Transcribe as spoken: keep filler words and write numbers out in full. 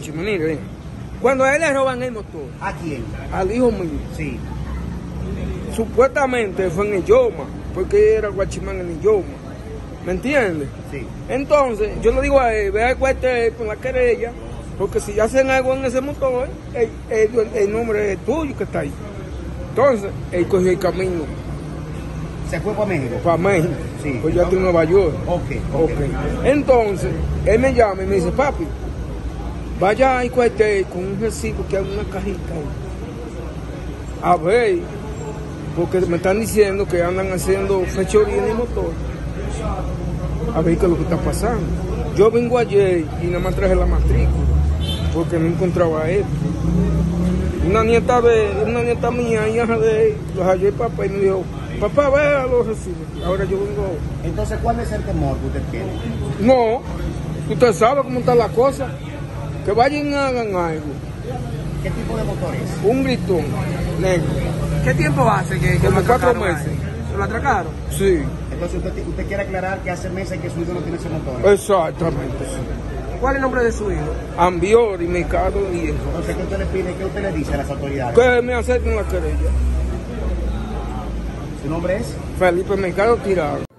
Mire, cuando a él le roban el motor. ¿A quién? Al hijo mío. Sí. Supuestamente fue en el Yoma, porque era guachimán en el Yoma. ¿Me entiendes? Sí. Entonces, yo le digo a él, ve al cuartel con la querella, porque si hacen algo en ese motor, el, el, el nombre es tuyo que está ahí. Entonces, él cogió el camino. ¿Se fue para México? Para México. Sí. Pues yo estoy en Nueva York. Ok, ok. Okay. Entonces, él me llama y me dice, papi, vaya al cuartel con un recibo que hay una cajita ahí. A ver, porque me están diciendo que andan haciendo fechoría en el motor. A ver qué es lo que está pasando. Yo vengo ayer y nada más traje la matrícula, porque no encontraba esto. Una nieta de, una nieta mía, hija de él, los halló el papá y me dijo, papá, vea los recibos. Ahora yo vengo. Entonces, ¿cuál es el temor que usted tiene? No, usted sabe cómo está la cosa. Que vayan y hagan algo. ¿Qué tipo de motor es? Un gritón negro. ¿Qué tiempo hace que, que Como lo cuatro atracaron meses. ahí? ¿Lo atracaron? Sí, Entonces, usted, usted quiere aclarar que hace meses que su hijo no tiene ese motor. exactamente. ¿Cuál es el nombre de su hijo? Ambior y Mercado y eso. Entonces, ¿qué usted le pide? ¿Qué usted le dice a las autoridades? Que me acerquen la querella. ¿Su nombre es? Felipe Mercado Tirado.